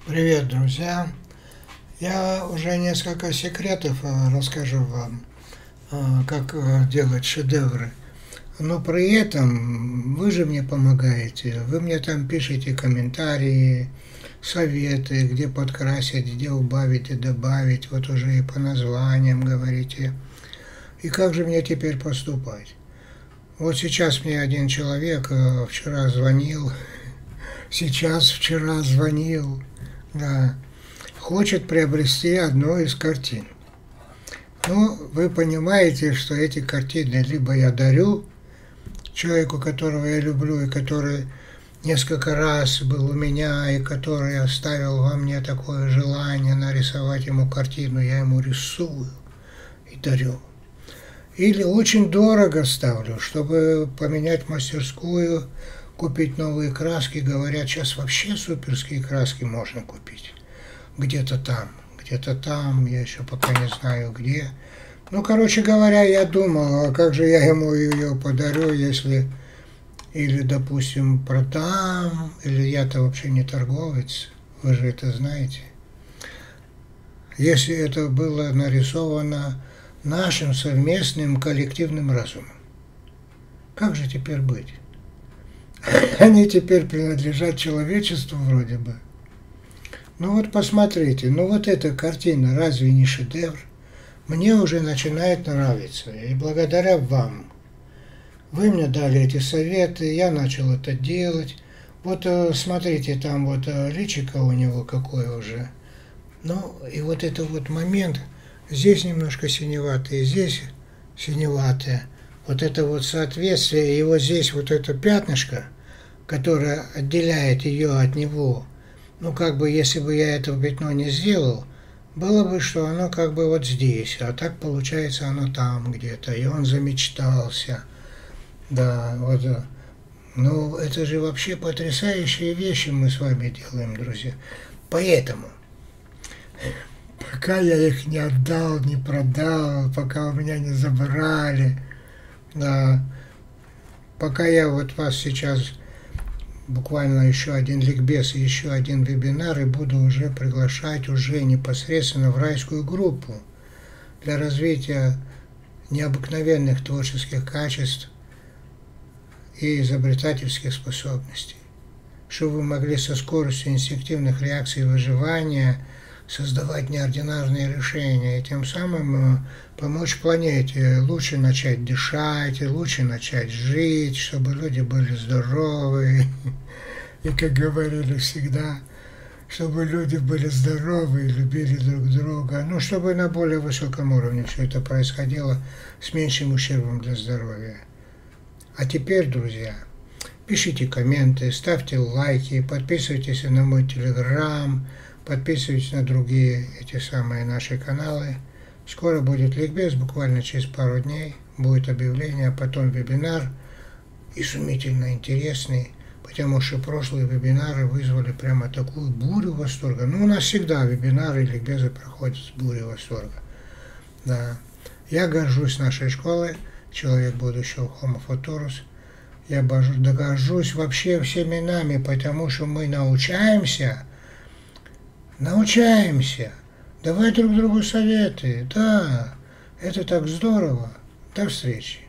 Привет, друзья! Я уже несколько секретов расскажу вам, как делать шедевры. Но при этом вы же мне помогаете. Вы мне там пишете комментарии, советы, где подкрасить, где убавить и добавить. Вот уже и по названиям говорите. И как же мне теперь поступать? Вот сейчас мне один человек вчера звонил. Вчера звонил. Да, хочет приобрести одну из картин. Ну, вы понимаете, что эти картины либо я дарю человеку, которого я люблю, и который несколько раз был у меня, и который оставил во мне такое желание нарисовать ему картину, я ему рисую и дарю. Или очень дорого ставлю, чтобы поменять мастерскую, купить новые краски. Говорят, сейчас вообще суперские краски можно купить. Где-то там, я еще пока не знаю где. Ну, короче говоря, я думал, а как же я ему ее подарю, если, или, допустим, продам, или я-то вообще не торговец, вы же это знаете. Если это было нарисовано нашим совместным коллективным разумом, как же теперь быть? Они теперь принадлежат человечеству вроде бы. Ну вот посмотрите, ну вот эта картина разве не шедевр? Мне уже начинает нравиться, и благодаря вам. Вы мне дали эти советы, я начал это делать. Вот смотрите, там вот личико у него какое уже. Ну и вот это вот момент, здесь немножко синеватое, здесь синеватое. Вот это вот соответствие, и вот здесь вот это пятнышко, которое отделяет ее от него. Ну, как бы, если бы я это пятно не сделал, было бы, что оно как бы вот здесь, а так получается оно там где-то, и он замечтался. Да, вот. Ну, это же вообще потрясающие вещи мы с вами делаем, друзья. Поэтому, пока я их не отдал, не продал, пока у меня не забрали, да, пока я вот вас сейчас буквально еще один ликбез и еще один вебинар, и буду уже приглашать уже непосредственно в райскую группу для развития необыкновенных творческих качеств и изобретательских способностей, чтобы вы могли со скоростью инстинктивных реакций выживания создавать неординарные решения и тем самым помочь планете лучше начать дышать, и лучше начать жить, чтобы люди были здоровы. И, как говорили всегда, чтобы люди были здоровы и любили друг друга. Ну, чтобы на более высоком уровне все это происходило с меньшим ущербом для здоровья. А теперь, друзья, пишите комменты, ставьте лайки, подписывайтесь на мой телеграм, подписывайтесь на другие эти самые наши каналы. Скоро будет ликбез, буквально через пару дней будет объявление, а потом вебинар, изумительно интересный, потому что прошлые вебинары вызвали прямо такую бурю восторга. Ну, у нас всегда вебинары и ликбезы проходят с бурей восторга. Да. Я горжусь нашей школой, человек будущего Homo Futurus. Я горжусь вообще всеми нами, потому что мы научаемся давать друг другу советы. Да, это так здорово. До встречи.